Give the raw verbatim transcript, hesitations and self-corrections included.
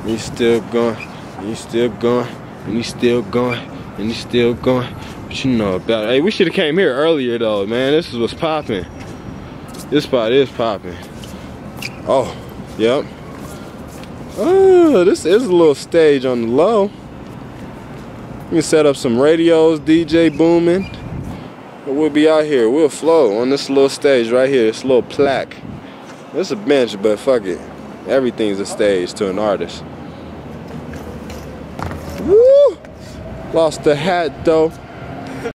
he's still going, and he's still going, and he's still going, and he's still going. What you know about it? Hey, we should have came here earlier though, man. This is what's popping. This spot is popping. Oh, yep. Oh, this is a little stage on the low. We can set up some radios, D J booming. We'll be out here. We'll flow on this little stage right here. This little plaque. This is a bench, but fuck it. Everything's a stage to an artist. Woo! Lost the hat though.